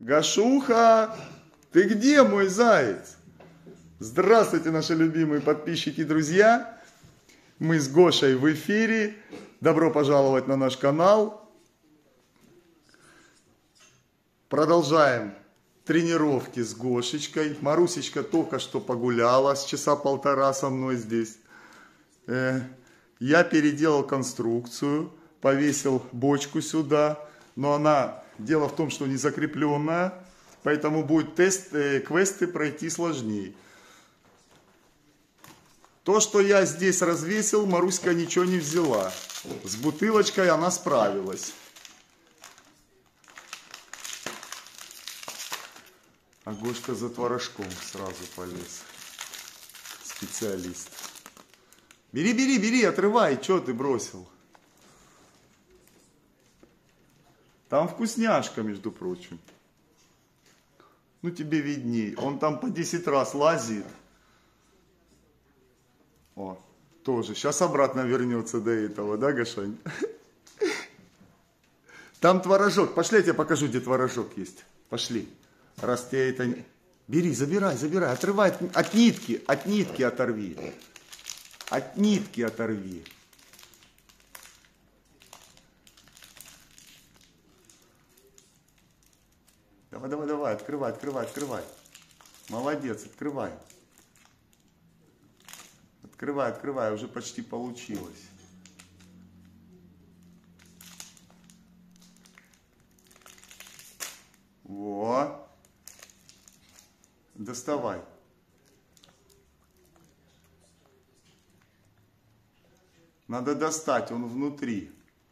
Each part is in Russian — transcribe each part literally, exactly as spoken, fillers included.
Гошуха, ты где, мой заяц? Здравствуйте, наши любимые подписчики и друзья. Мы с Гошей в эфире. Добро пожаловать на наш канал. Продолжаем тренировки с Гошечкой. Марусечка только что погуляла с часа полтора со мной здесь. Я переделал конструкцию, повесил бочку сюда, но она... Дело в том, что не закрепленная, поэтому будет тест, э, квесты пройти сложнее. То, что я здесь развесил, Маруська ничего не взяла. С бутылочкой она справилась. А Гошка за творожком сразу полез. Специалист. Бери, бери, бери, отрывай, что ты бросил? Там вкусняшка, между прочим. Ну, тебе видней. Он там по десять раз лазит. О, тоже. Сейчас обратно вернется до этого, да, Гошань? Там творожок. Пошли, я тебе покажу, где творожок есть. Пошли. Раз тебе это... Бери, забирай, забирай. Отрывай от, от нитки. От нитки оторви. От нитки оторви. Давай, давай, давай, открывай, открывай, открывай. Молодец, открывай. Открывай, открывай, уже почти получилось. Во. Доставай. Надо достать, он внутри.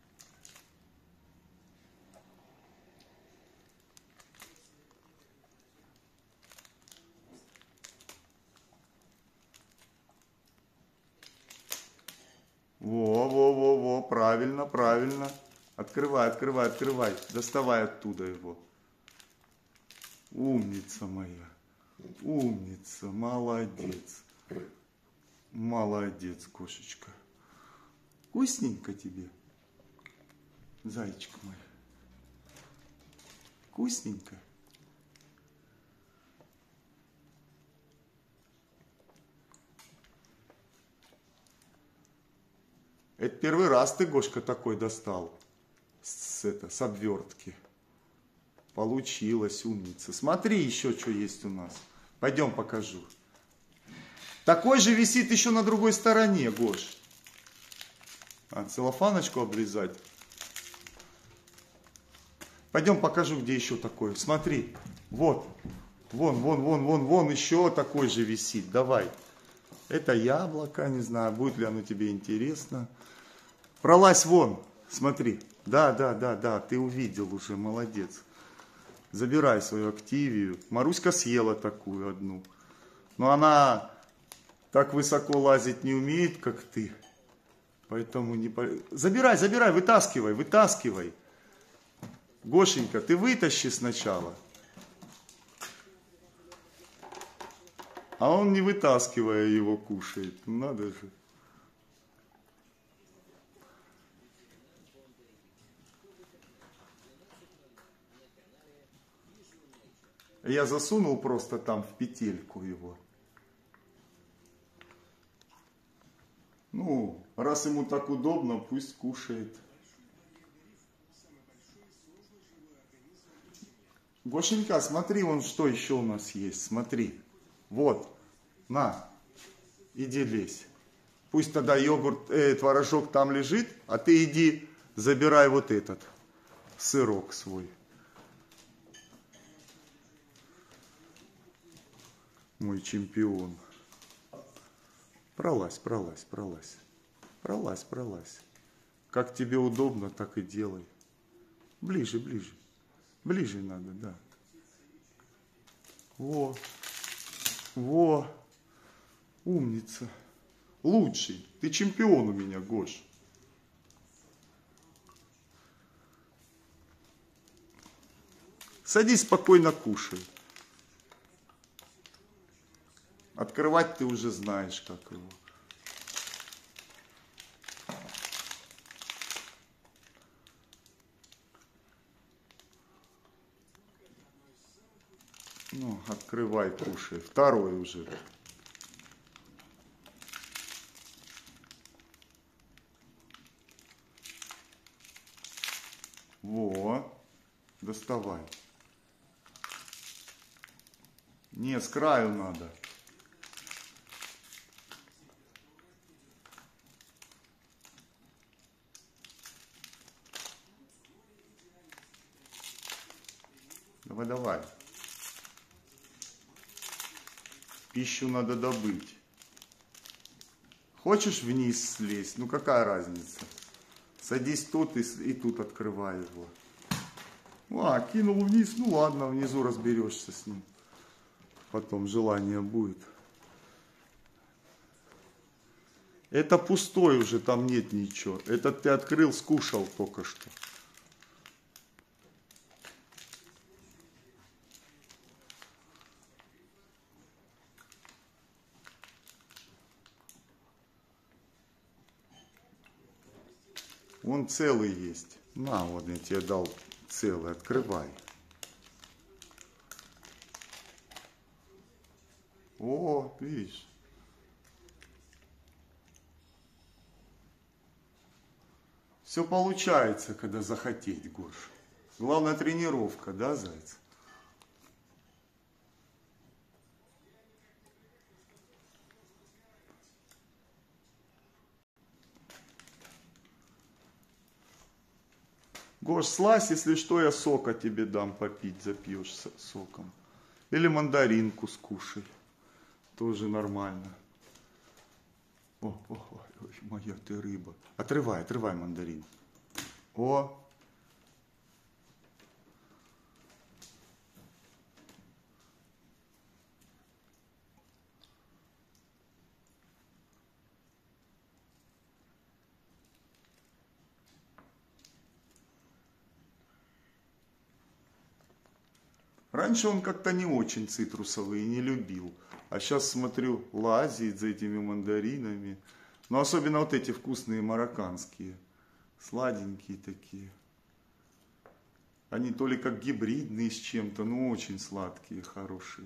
Во, во, во, во, правильно, правильно. Открывай, открывай, открывай. Доставай оттуда его. Умница моя. Умница, молодец. Молодец, кошечка. Вкусненько тебе, зайчик мой. Вкусненько. Это первый раз ты, Гошка, такой достал с, это, с обвертки. Получилось, умница. Смотри еще, что есть у нас. Пойдем покажу. Такой же висит еще на другой стороне, Гош. А, целлофаночку обрезать. Пойдем покажу, где еще такой. Смотри, вот. Вон, вон, вон, вон, вон еще такой же висит. Давай. Это яблоко, не знаю, будет ли оно тебе интересно. Пролазь вон, смотри. Да, да, да, да, ты увидел уже, молодец. Забирай свою активию. Маруська съела такую одну. Но она так высоко лазить не умеет, как ты. Поэтому не... Забирай, забирай, вытаскивай, вытаскивай. Гошенька, ты вытащи сначала. А он, не вытаскивая, его кушает. Надо же. Я засунул просто там в петельку его. Ну, раз ему так удобно, пусть кушает. Гошенька, смотри, вон что еще у нас есть. Смотри. Вот, на, иди лезь. Пусть тогда йогурт, э, творожок там лежит, а ты иди забирай вот этот сырок свой. Мой чемпион. Пролазь, пролазь, пролазь. Пролазь, пролазь. Как тебе удобно, так и делай. Ближе, ближе. Ближе надо, да. Во. Во, умница. Лучший. Ты чемпион у меня, Гош. Садись спокойно, кушай. Открывать ты уже знаешь, как его. Ну, открывай, кушай. Второй уже. Во, доставай. Не, с краю надо. Давай, давай. Пищу надо добыть. Хочешь вниз слезть? Ну какая разница? Садись тут и, и тут открывай его. А, кинул вниз, ну ладно, внизу разберешься с ним. Потом желание будет. Это пустой уже, там нет ничего. Этот ты открыл, скушал только что. Он целый есть. На, вот я тебе дал целый, открывай. О, видишь. Все получается, когда захотеть, Гош. Главное тренировка, да, зайца? Гош, слазь, если что, я сока тебе дам попить, запьешь соком. Или мандаринку скушай. Тоже нормально. О, о, ой, ой, моя ты рыба. Отрывай, отрывай мандарин. О. Раньше он как-то не очень цитрусовый и не любил. А сейчас, смотрю, лазит за этими мандаринами. Но особенно вот эти вкусные марокканские. Сладенькие такие. Они то ли как гибридные с чем-то, но очень сладкие, хорошие.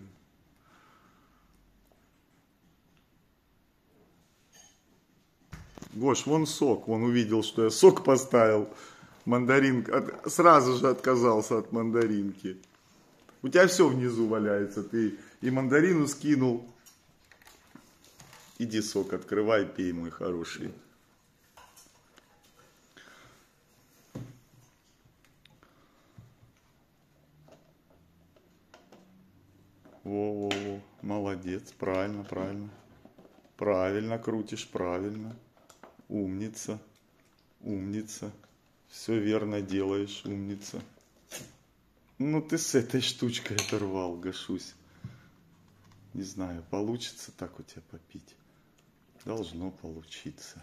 Гош, вон сок. Он увидел, что я сок поставил. Мандаринка. Сразу же отказался от мандаринки. У тебя все внизу валяется. Ты и мандарину скинул. Иди сок открывай, пей, мой хороший. Во-во-во, молодец, правильно, правильно. Правильно крутишь, правильно. Умница, умница. Все верно делаешь, умница. Ну ты с этой штучкой оторвал, Гошусь. Не знаю, получится так у тебя попить. Должно получиться.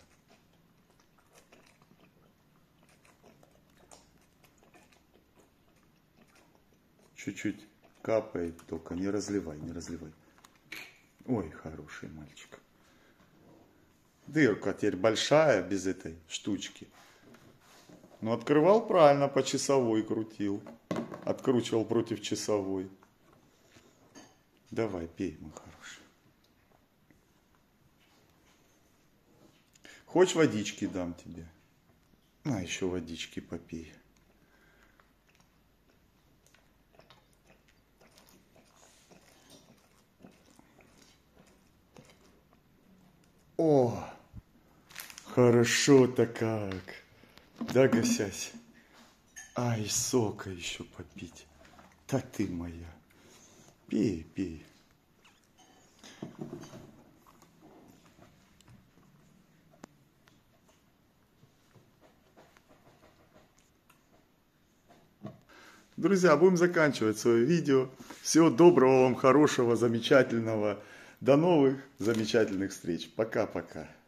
Чуть-чуть капает, только не разливай, не разливай. Ой, хороший мальчик. Дырка теперь большая без этой штучки. Но открывал правильно, по часовой крутил. Откручивал против часовой. Давай, пей, мой хороший. Хочешь, водички дам тебе? На, еще водички попей. О, хорошо-то как. Да, Госясь? Ай, сока еще попить. Да ты моя. Пей, пей. Друзья, будем заканчивать свое видео. Всего доброго вам, хорошего, замечательного. До новых замечательных встреч. Пока-пока.